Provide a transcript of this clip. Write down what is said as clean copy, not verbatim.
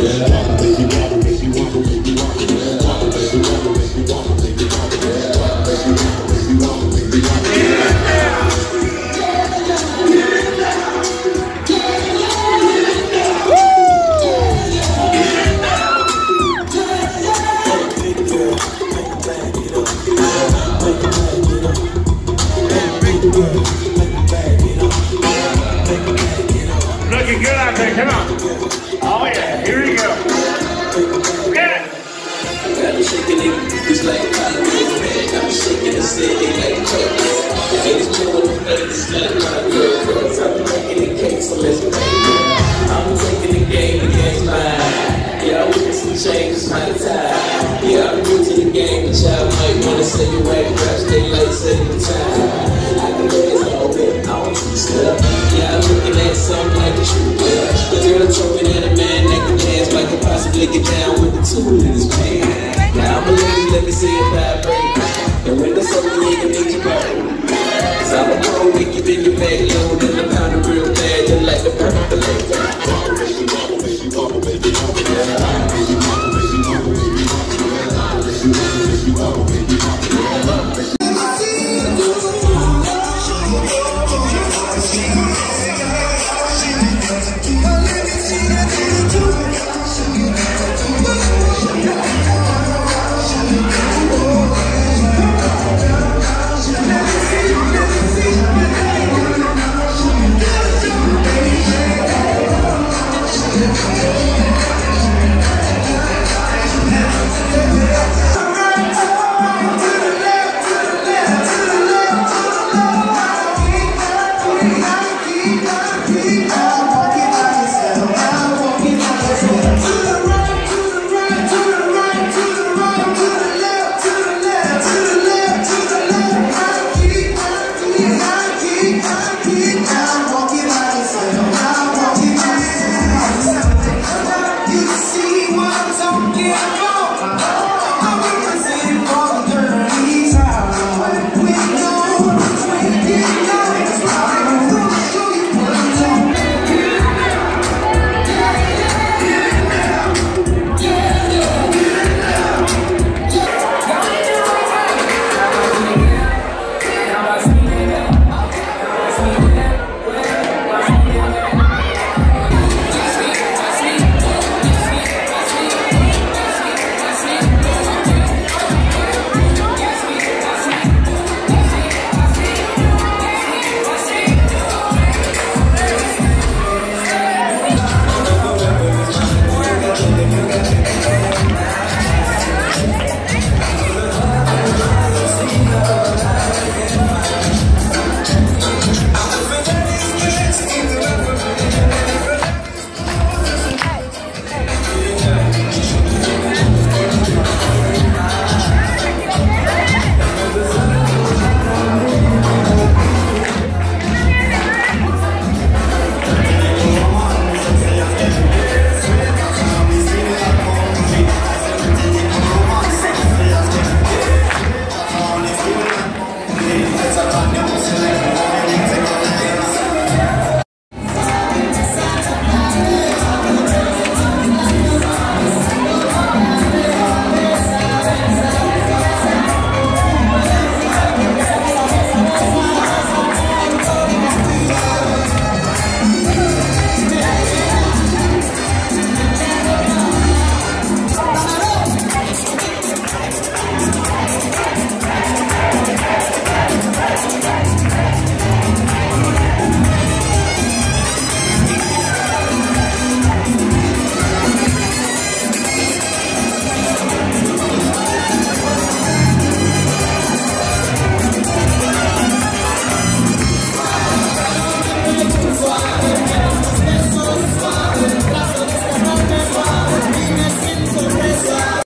Looking good out there, come on. Oh yeah, here we go. Get it! Got me shaking it, it's like a Ikonik. Got me shaking the city like a Choreos. It's doing the face, it's like my girl. I'm making the cake, so let's play. I'm taking the game's mine. Yeah, we can some change, it's my time. Yeah, I'm new to the game, but y'all might wanna say you right, crash they like setting time. I can dance all day, I want to step. Yeah, I'm looking at something like a true girl. The girl told me that a man that can dance might could possibly get down with the tool in his hand. Now I'm a lady, let me see it vibrate. And when it's over, you can make you burn. Cause I'm a pro, make you bend your back low, then I pound it real bad, just like the percolate. Wobble, baby, wobble, baby, wobble, baby, wobble, baby, wobble, baby, wobble, baby, wobble, baby, wobble, baby. Yeah.